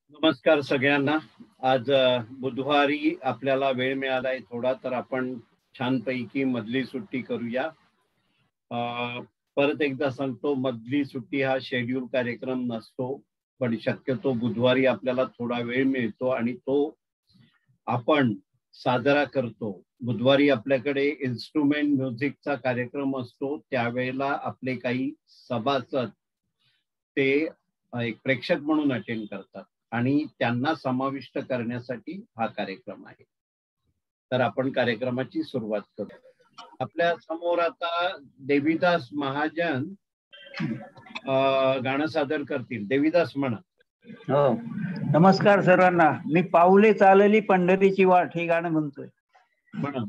नमस्कार सगळ्यांना. आज बुधवारी आपल्याला वेळ मिळालाय थोडा, तर आपण छानपैकी मधली सुट्टी करूया. परत एकदा सांगतो, मधली सुट्टी हा शेड्यूल कार्यक्रम नसतो, पण शक्यतो बुधवारी आपल्याला थोडा वेळ मिळतो आणि तो आपण साजरा करतो. बुधवारी आपल्याकडे इन्स्ट्रुमेंट म्युझिकचा कार्यक्रम असतो. त्यावेळेला आपले काही सभासद ते एक प्रेक्षक म्हणून अटेंड करतात आणि त्यांना समाविष्ट करण्यासाठी हा कार्यक्रम आहे. तर आपण कार्यक्रमाची सुरुवात करू. आपल्या समोर आता देवीदास महाजन गाणं सादर करतील. देवीदास म्हणा. हो, नमस्कार सर्वांना. मी पाऊले चालली पंढरीची वाट हे गाणं म्हणतोय. म्हणा.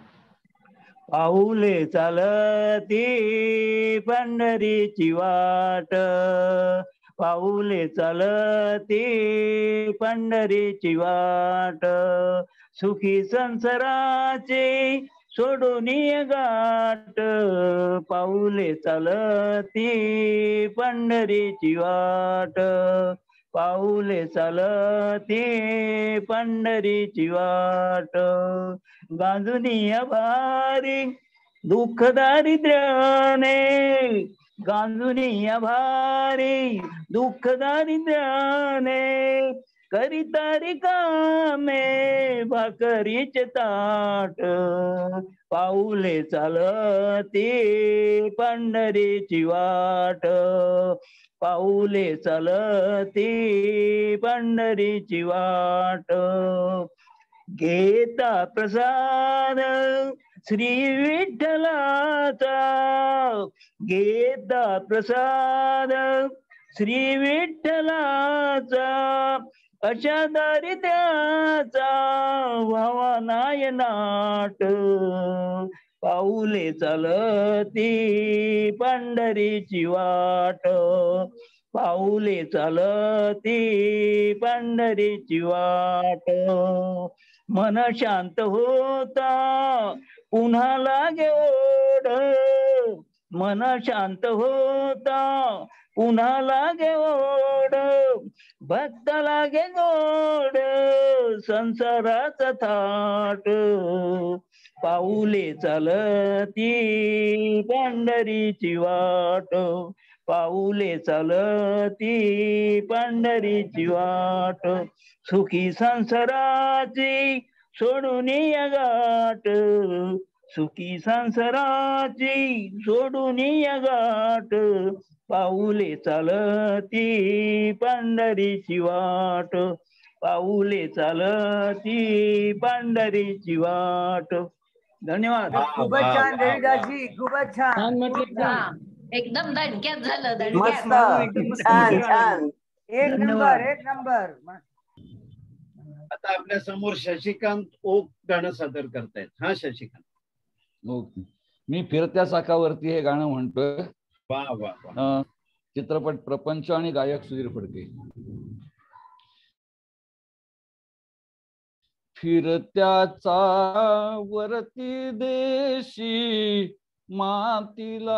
पाऊले चालती पंढरीची वाट, पाऊले चालती पंढरीची वाट, सुखी संसाराची सोडून गाठ, पाऊले चालती पंढरीची वाट, पाऊले चालती पंढरीची वाट, गांजुनी भारी दुःख दारिद्र्याने, गांजुनी भारी दुःख दारिद्र्याने, करिता रिकामे भाकरीचे ताट, पाऊले चालती पंढरीची वाट, पाऊले चालती पंढरीची वाट, घेता प्रसाद श्री विठ्ठलाचा, घेता प्रसाद श्री विठ्ठलाचा, अशा दारिद्र्याचा व्हावा नाय नाट, पाऊले चालती पंढरीची वाट, पाऊले चालती पंढरीची वाट, मन शांत होता पुन्हा लागे ओढ, मन शांत होता पुन्हा लागे ओढ, भक्त लागे गोड संसाराचा थाट, पाऊले चालती पंढरीची वाट, पाऊले चालती पंढरीची वाट, सुखी संसाराची सोडून गाठ, सुखी संसाराची सोडून गाठ, पाऊले चालती पंढरीची वाट, पाऊले चालती पंढरीची वाट. धन्यवाद. खूपच छान देवीदासजी, खूपच छान. एकदम दणक्यात झालं. एक नंबर, एक नंबर. आता आपल्या समोर शशिकांत ओक गाणं सादर करतायत. हा शशिकांत. ओके. मी फिरत्या चाकावरती हे गाणं म्हणतोय. वा वा वा. चित्रपट प्रपंच आणि गायक सुधीर फडके. फिरत्या चाकावरती देशी मातीला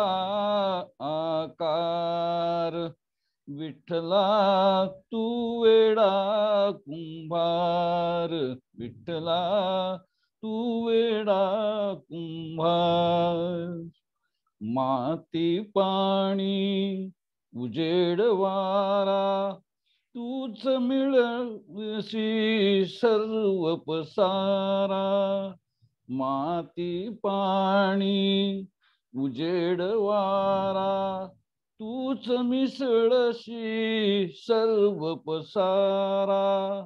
आकार, विठ्ठला तू वेडा कुंभार, विठ्ठला तू वेडा कुंभार, माती पाणी उजेड वारा तूच मिळवशी सर्व पसारा, माती पाणी उजेड वारा तूच मिसळशी सर्व पसारा,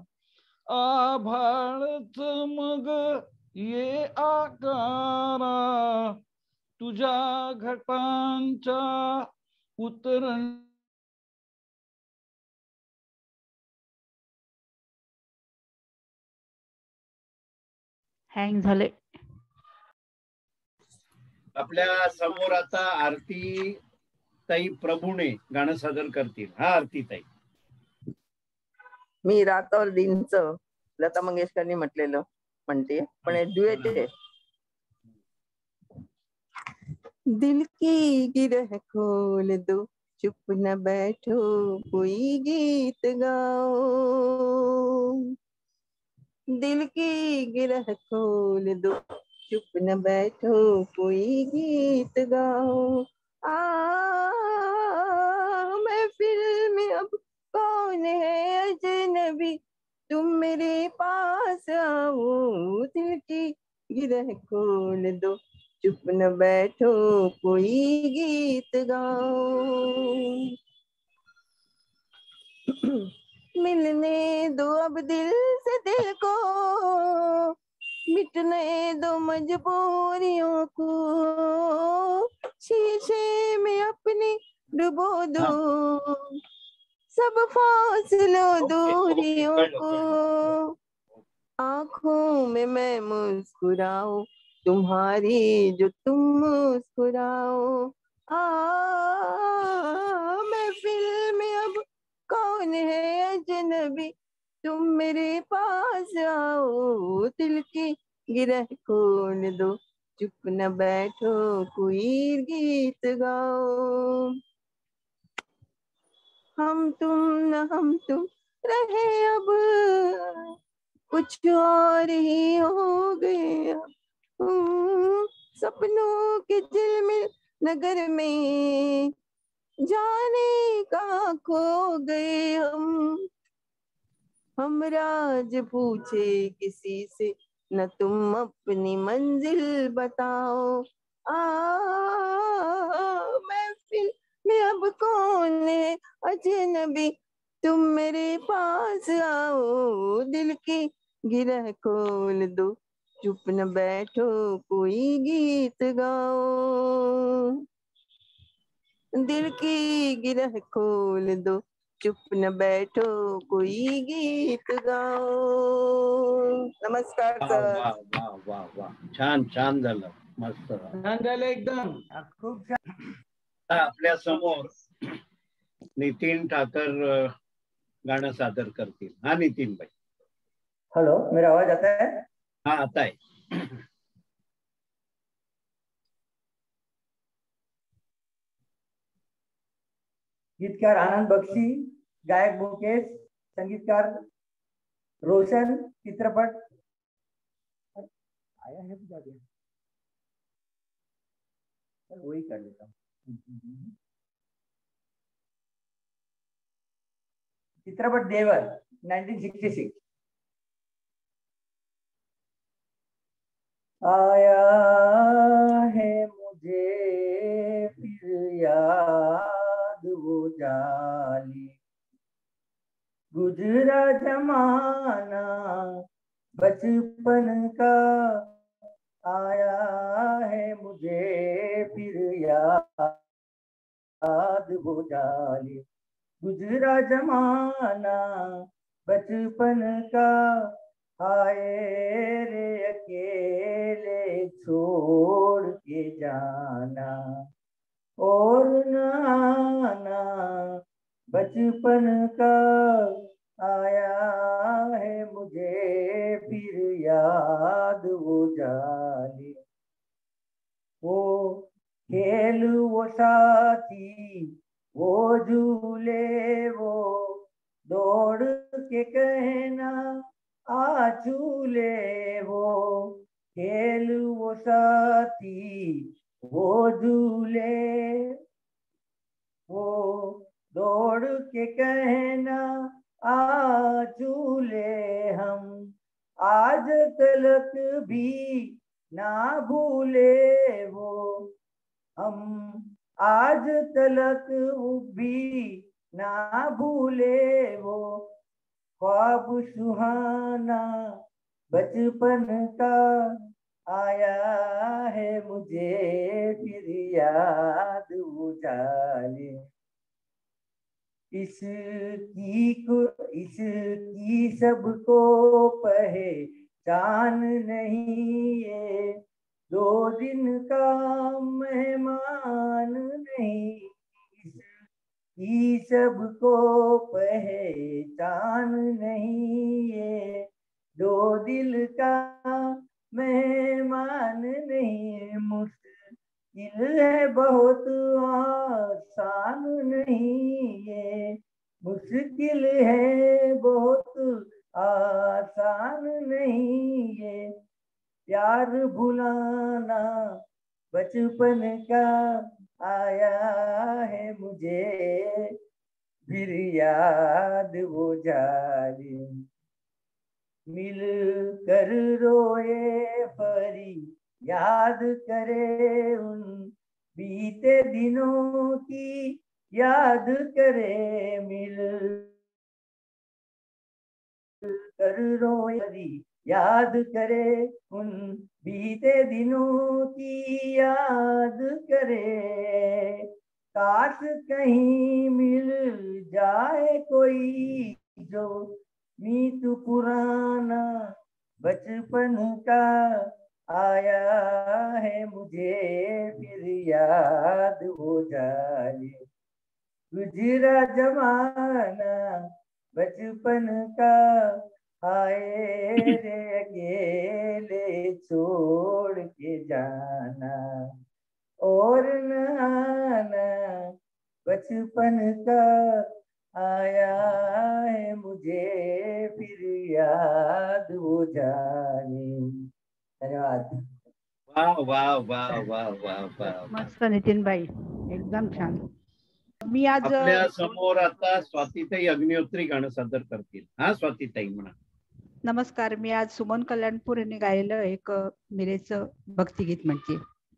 आभाळच मग ये आकारा तुझ्या घटांच्या उतरण, हँग झाले. आपल्या समोर आता आरती ताई प्रभूणे गाणं सादर करतील. हा आरती ताई. मी रातोर दिनच लता मंगेशकरनी म्हटलेलं म्हणते, पण हे ड्युएट आहे. दिल की गिरह खोल दो चुप न बैठो कोई गीत गाओ, दिल की गिरह खोल दो, चुप न बैठो कोई गीत गाओ। महफिल में अब कौन है अजनबी, तुम मेरे पास आओ, दिल की गिरह खोल दो, चुप न बैठो कोई गीत गाओ। मिलने दो अब दिल से दिल को, मिटने दो मजबूरियों को, शीशे में अपनी डुबो दो, सब फासलों दूरियों को, आंखों में मैं मुस्कुराऊं तुम्हारी जो तुम मुस्कुराओ। महफिल में अब कौन है अजनबी, तुम मेरे पास आओ, दिल की गिरह खोल दो, चुप न बैठो कोई गीत गाओ। हम तुम न हम तुम रहे अब, कुछ और ही हो गया, सपनों के झिलमिल नगर में जाने कहाँ खो गए हम राज पूछे किसी से न तुम अपनी मंजिल बताओ। महफिल में अब कौन है अजनबी, तुम मेरे पास आओ, दिल की गिरह खोल दो, चुप न बैठो कोई गीत गाओ, दिल की गिरह खोल दो, चुप न बैठो कोई गीत गाओ। नमस्कार वाह सर। वाह वाह वाह वाह, छान छान झालं, मस्त. छान झालं एकदम. खूप छान. आपल्या समोर नितीन ठाकर गाणं सादर करतील. हा नितीन भाई. हेलो, मेरा आवाज आता है? हा आता है. गीतकार आनंद बख्शी, गायक मुकेश, संगीतकार रोशन, चित्रपट आया है तो जाके वही कर लेता हूँ। चित्रपट देवर 1966। आया है मुझे फिर याद वो जाली, गुजरा जमाना बचपन का, आया है मुझे फिर याद वो जाली, गुजरा जमाना बचपन का, हाय रे अकेले छोड़ के जाना, और नाना बचपन का, आया है मुझे फिर याद वो जाली, वो खेल वो साथी वो झूले वो, दौड़ के कहना आ झूले, वो खेल वो साथी वो झूले, वो दौड़ के कहना आ झूले, हम आज तलक भी ना भूले, वो हम आज तलक भी ना भूले, वो ख्वाब सुहाना बचपन का, आया है मुझे फिर याद वो जाली, इसकी सबको पहचान नहीं, ये 2 दिन का मेहमान नहीं, इसकी सबको पहचान नहीं, ये 2 दिल का मेहमान नहीं, मुश्किल है बहुत आसान नहीं ये, मुश्किल है बहुत आसान नहीं ये, प्यार भुलाना बचपन का आया है मुझे, फिर याद वो जालिम मिल कर रोए परी, याद करे उन बीते दिनों की, याद करे मिल कर रोए परी, याद करे उन बीते दिनों की, याद करे। काश कहीं मिल जाए कोई जो मीत पुराना बचपन का आया है मुझे, फिर याद हो जाए गुजरा जमाना बचपन का, आए रे अकेले छोड़ के जाना, और न आना बचपन का आया है मुझे, फिर याद हो जाने। धन्यवाद। वाह वाह वाह वाह वाह वाह। मस्त नितीन भाई, एकदम छान. मी आज आपल्या समोर आता स्वातीताई अग्निहोत्री गाणं सादर करतील. हा स्वातीताई म्हणा. नमस्कार. मी आज सुमन कल्याणपूर यांनी गायलेलं एक मिरेचं भक्तिगीत म्हणते.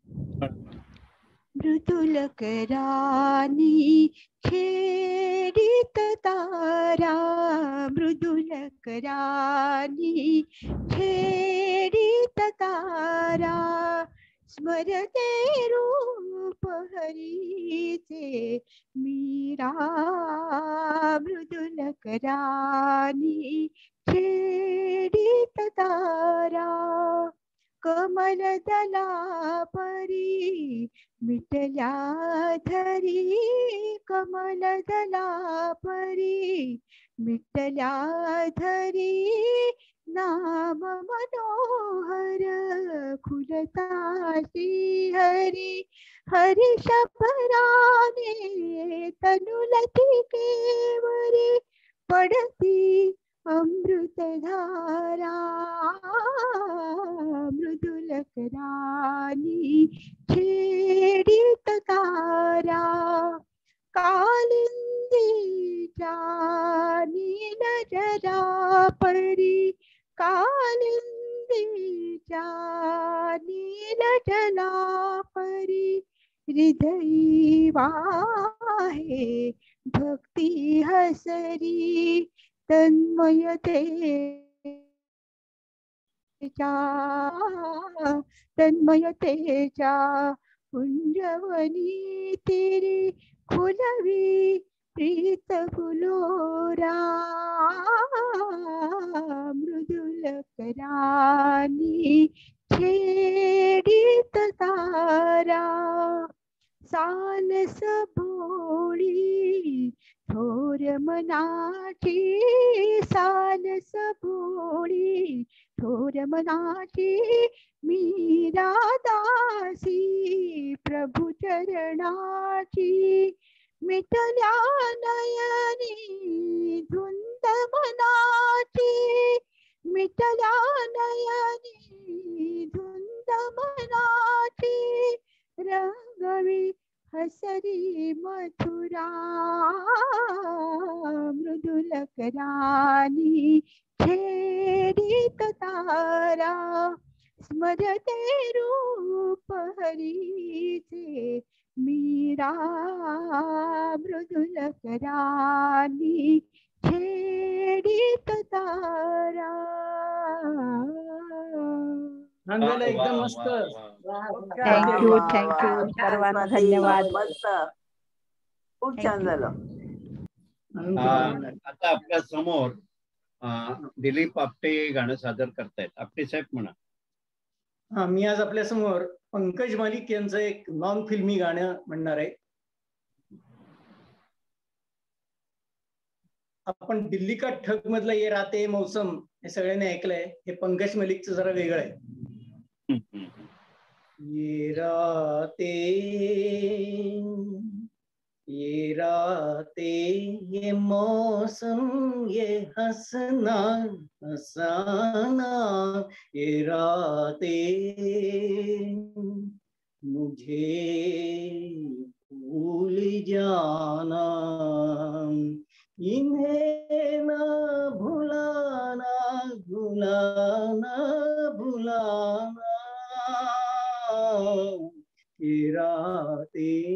मृदुल करानी छेडित तारा, मृदुल करानी छेडित तारा, स्मरते रूप हरीचे मीरा, मृदुल करानी छेडित तारा, कमल दला परी मिटल्या धरी, कमल दला परी मिटल्या धरी, नाम मनोहर खुलता श्रीहरी, हरी शपराने तनुलती केवरी, पडती अमृत धारा, मृदुल करानी छेडित तारा, कालिंदीच्या नीलजरा परी, कालिंदीच्या नीलजला परी, हृदयी वाहे भक्ती हसरी, तन्मयतेच्या पुंजवनी तेरी, खुलवी प्रीत फुलोरा, मृदुल करानी छेडित तारा, सालस भोळी थोर मनाची, सालस भोळी थोर मनाची, मीरा दासी प्रभु चरणाची, मिटल्या नयनी धुंद मनाची, मिटल्या नयनी धुंद मनाची, रंगवी हसरी मथुरा, मृदुल करानी छेडित तारा, स्मरते रूप हरीचे मीरा, मृदुल करानी छेडित तारा. एकदम मस्त. थँक्यू सर्वांना धन्यवाद. खूप छान झालं. आता आपल्या समोर दिलीप आपटे गाणं सादर करतायत. आपटे साहेब म्हणा. मी आज आपल्या समोर पंकज मलिक यांचं एक नॉन फिल्मी गाणं म्हणणार आहे. आपण दिल्ली का ठग मधलं ये राते मौसम हे सगळ्यांनी ऐकलंय. हे पंकज मलिकचं जरा वेगळं आहे. ये रातें, ये मौसम, ये हंसना हंसाना, ये रातें मुझे भूल जाना, इन्हें ना भुलाना, भुलाना, भुलाना, ये रातें,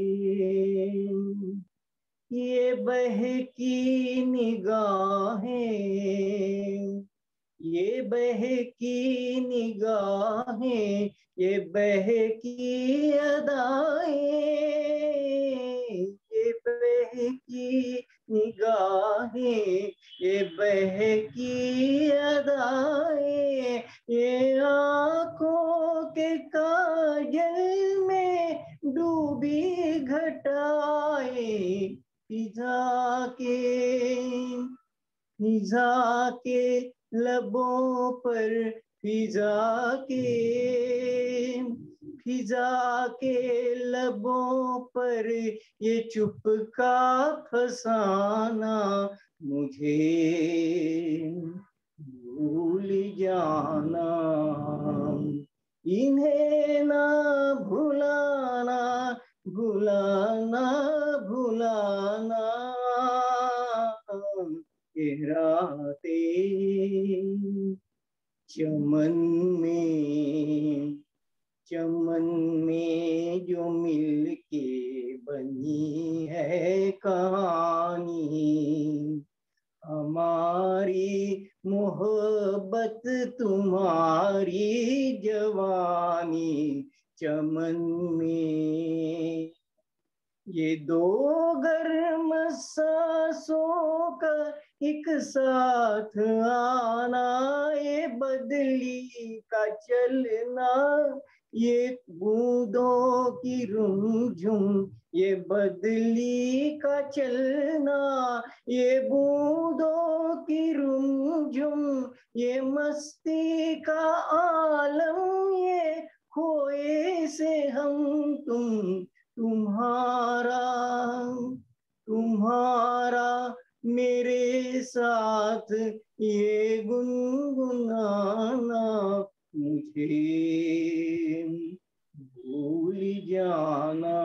ये बहकी निगाहें, ये बहकी निगाहें, ये बहकी अदाएं, ये बहकी निगाहें, ये बहकी अदाएं, ये आँखों के काजल में डूबी घटाएं, फिजा के लबों पर, फिजा के लबों पर ये चुपका फसाना, मुझे भूल जाना, इन्हें ना भुलाना, भुलाना, भुलाना, ये रातें चमन में जो मिलके बनी है कहानी, हमारी मोहब्बत तुम्हारी जवानी, चमन में ये दो गर्म सांसों का एक साथ आना, ये बदली का चलना, ये बूंदों की रुमझुम, ये बदली का चलना, ये बूंदों की रुमझुम, ये मस्ती का आलम, ये खोए से हम तुम्हारा मेरे साथ ये गुनगुनाना, मुझे भूल जाना,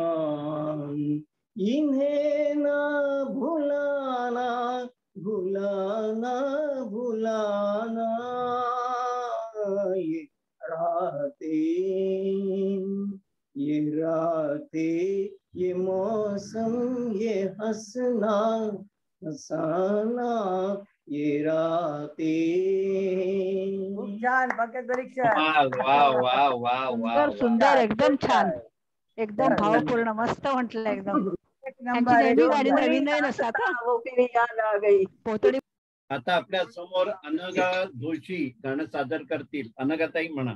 इन्हें ना भुलाना, भुलाना, भुलाना, ये रातें, ये मौसम, ये हंसना हंसाना, ये रातें. खूप छान पंकज परीक्षण. वाह वाह वाह वाह सुंदर सुंदर एकदम छान, एकदम भावपूर्ण, मस्त म्हटलं एकदम. एक त्यांची नंबर नेहमी गाणी नवीन नवीन असतात हा. वो फिर याद आ गई. पोतडी आता आपल्या समोर अनघा जोशी गाणं सादर करतील. अनघाताई म्हणा.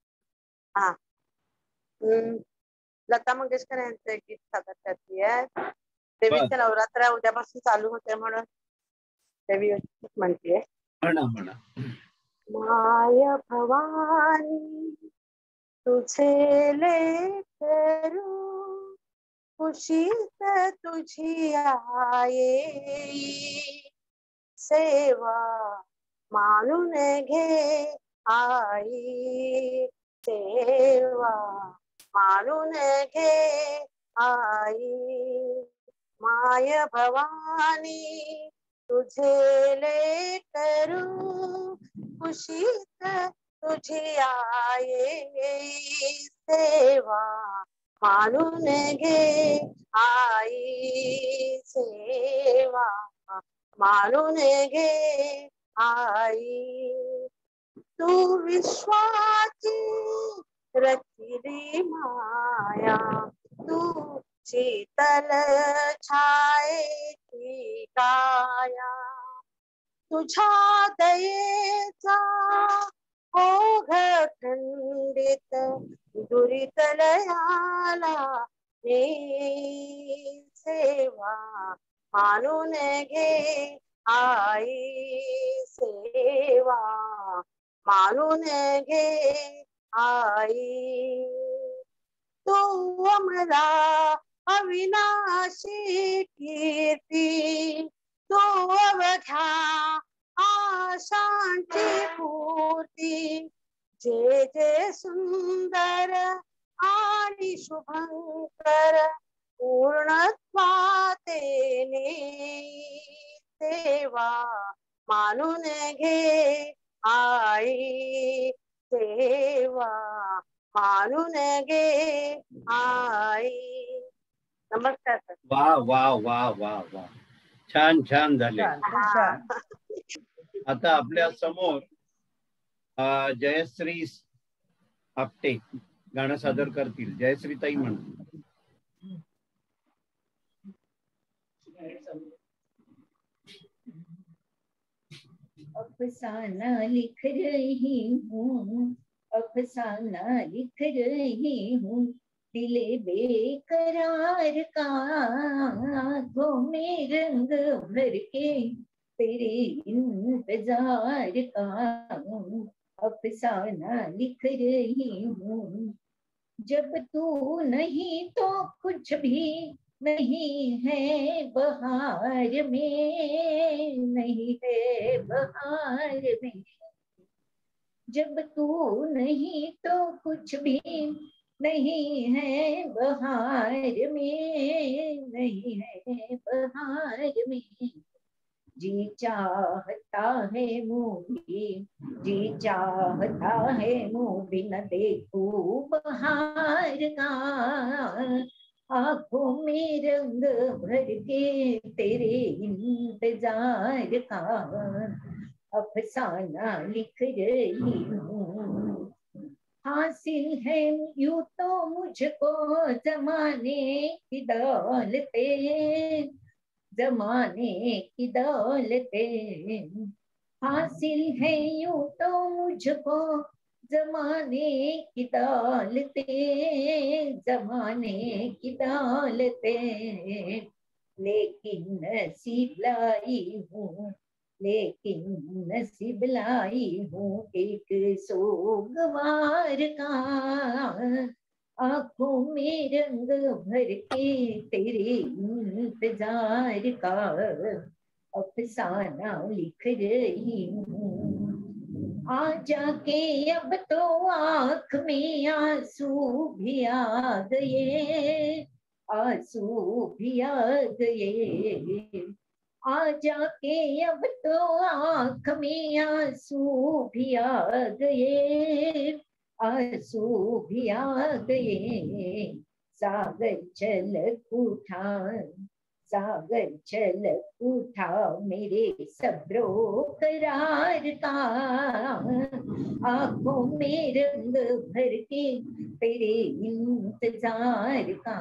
लता मंगेशकर यांचं एक गीत सादर करतेय. देवीचे नवरात्र उद्यापासून चालू होते म्हणून देवी म्हणतेय. म्हणा म्हणा. माय भवानी तुझे लेकरू खुशीत तुझी आये, सेवा मानून घे आई, सेवा मानून घे आई. माय भवानी तुझे लेकरू खुशीत तुझी आये, सेवा मानून घे आई, सेवा मानून घे आई. तू विश्वाची रचिली माया, तू शीतल छायेची काया, तुझ्या दयेचा ओघ खंडित दुरितलयाला ने, सेवा मानून घे आई, सेवा मानून घे आई. तू अमरा अविनाशी कीर्ती, तू अवघ्या आशांची पूर्ती, जे जे सुंदर आणि शुभंकर पूर्णत्वाते देवा मानून घे आई, देवा मानून घे आई. नमस्कार सर. वा वा वा वा वा, छान छान झाले. आता आपल्या समोर जयश्री आपटे गाणं सादर करतील. जयश्री ताई म्हणून. अफसाना लिख रही हूँ, अफसाना लिख रही हूँ, दिले बेकरार का आँखों में रंग भर के तेरे इंतजार का अफसाना लिख रही हूँ. जब तू नहीं तो कुछ भी नहीं है बहार में, नहीं है बहार में. जब तू नहीं तो कुछ भी नहीं है बहार में, नहीं है बहार में. जी चाहता है मुझे, जी चाहता है मुझे न देखूं बहार का आँखों में रंग भर के तेरे इंतजार का अफसाना लिख रही हूँ. हासिल है यूं तो मुझको जमाने की दौलतें, जमाने की दौलतें. हासिल है यूं तो मुझको जमाने की दौलतें, जमाने की दौलतें. लेकिन नसीब लाई हूँ, लेकिन नसीब लाई हूँ एक सोगवार का आँखों में रंग भर के तेरे इंतजार का अफसाना लिख रही हूँ. आ जाके अब तो आँख में आंसू भी आ गए, आंसू भी आ गए. आ जाके अब तो आँख में आंसू भी आ गए, आंसू भी आ गए. सागर छलक उठा, सागर छलक उठा मेरे सब्रो करार का आँखों में रंग भर के तेरे इंतजार का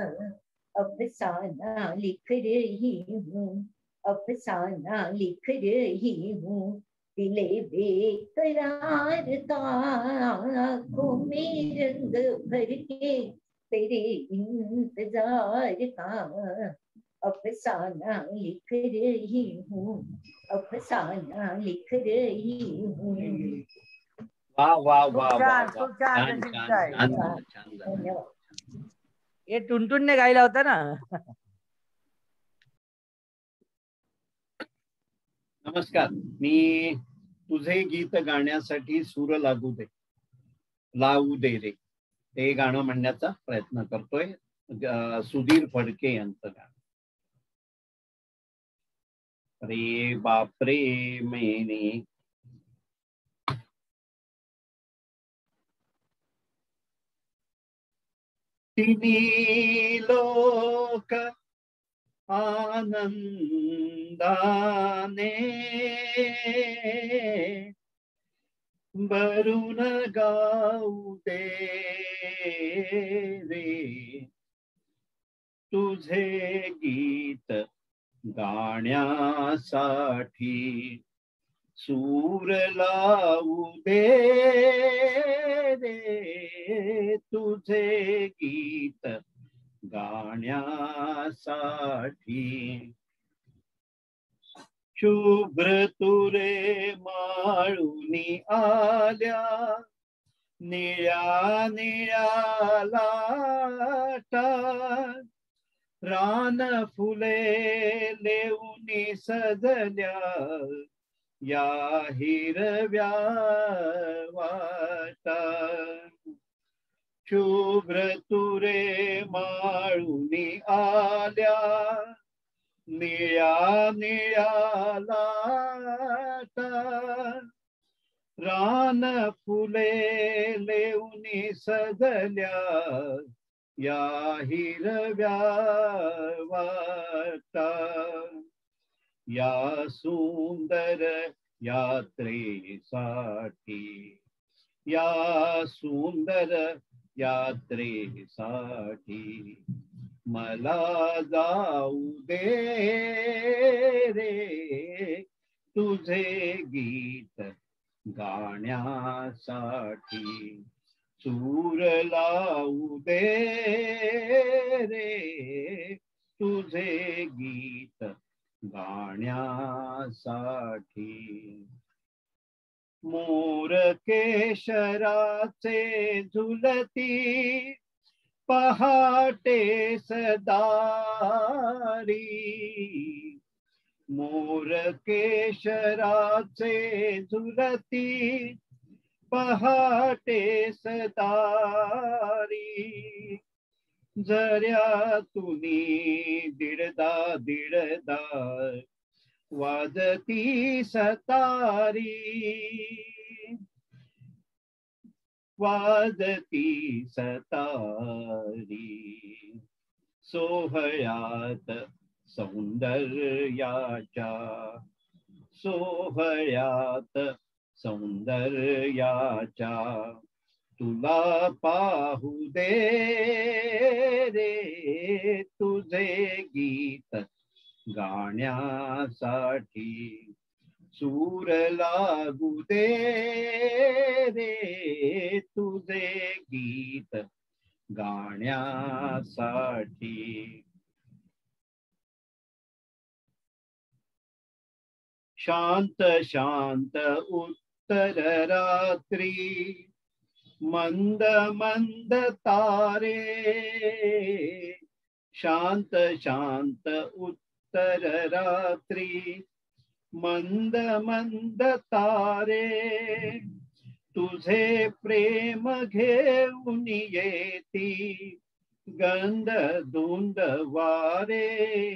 अफसाना लिख रही हूँ, अफसाना लिख रही हूँ. दिले बेकरार का आँखों में रंग भर के तेरे इंतजार का अफसाना लिख रही हूँ, अफसाना लिख रही हूँ. वा वा वा वा वा, खूप छान छान रसिक छान ताई. छान झालं, छान झालं. धन्यवाद. हे टुनटुनने गायला होता ना. नमस्कार. मी तुझे गीत गाण्यासाठी सूर लागू दे, लावू दे रे, हे गाणं म्हणण्याचा प्रयत्न करतोय. सुधीर फडके यांचं गाणं. रे बापरे मैने तिन्ही लोक आनंदाने भरून गाऊ दे रे, तुझे गीत गाण्यासाठी सूर लावू दे रे, तुझे गीत गाण्यासाठी. शुभ्र तुरे माळुनी आल्या निळ्या निळ्या लाटा रान फुले लेऊनी सजल्या या हिरव्या वाटा शुभ्र तुरे माळुनी आल्या निळ्या निळ्या लाटा रान फुले लेऊनी सजल्या या हिरव्या वाटा या सुंदर यात्रेसाठी या सुंदर यात्रेसाठी मला जाऊ दे रे तुझे गीत गाण्यासाठी सूर लावू दे रे तुझे गीत गाण्यासाठी मोर केशराचे झुलती पहाटे सदारी मोर केशराचे झुलती पहाटे सदारी जऱ्या तुनी दिडदा दिडदा वाजती सतारी वाजती सतारी सोहळ्यात सौंदर्याच्या सोहळ्यात सौंदर्याच्या तुला पाहू दे रे तुझे गीत गाण्यासाठी सूर लागू दे रे तुझे गीत गाण्यासाठी शांत शांत उत्तर रात्री मंद मंद तारे शांत शांत उत्तर रात्री मंद मंद तारे तुझे प्रेम घेऊन येती गंध धुंद वारे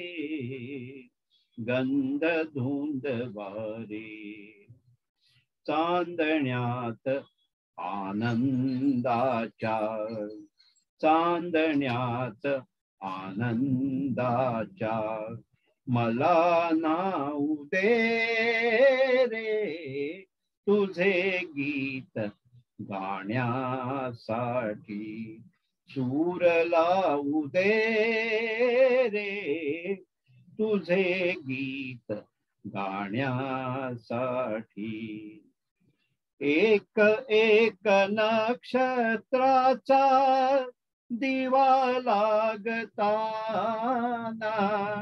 गंध धुंद वारे चांदण्यात आनंदाच्या चांदण्यात आनंदाच्या मला नाऊ दे रे तुझे गीत गाण्यासाठी सूर लावू दे रे तुझे गीत गाण्यासाठी एक एक नक्षत्राचा दिवा लागताना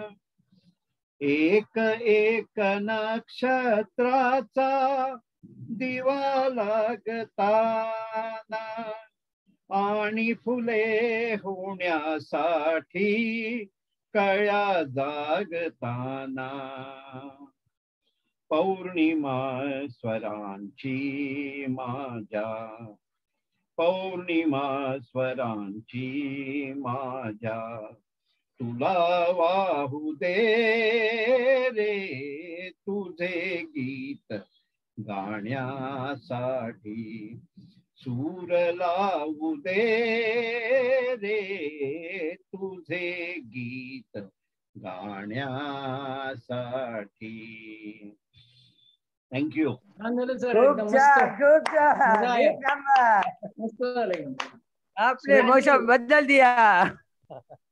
एक एक नक्षत्राचा दिवा लागताना आणि फुले होण्यासाठी कळ्या जागताना पौर्णिमा स्वरांची माझ्या पौर्णिमा स्वरांची माझ्या तुला वाहू दे रे तुझे गीत गाण्यासाठी सूर लावू दे रे तुझे गीत गाण्यासाठी. थँक्यू. खूप छान खूप छान एक नंबर. आपने मौसम बदल दिया.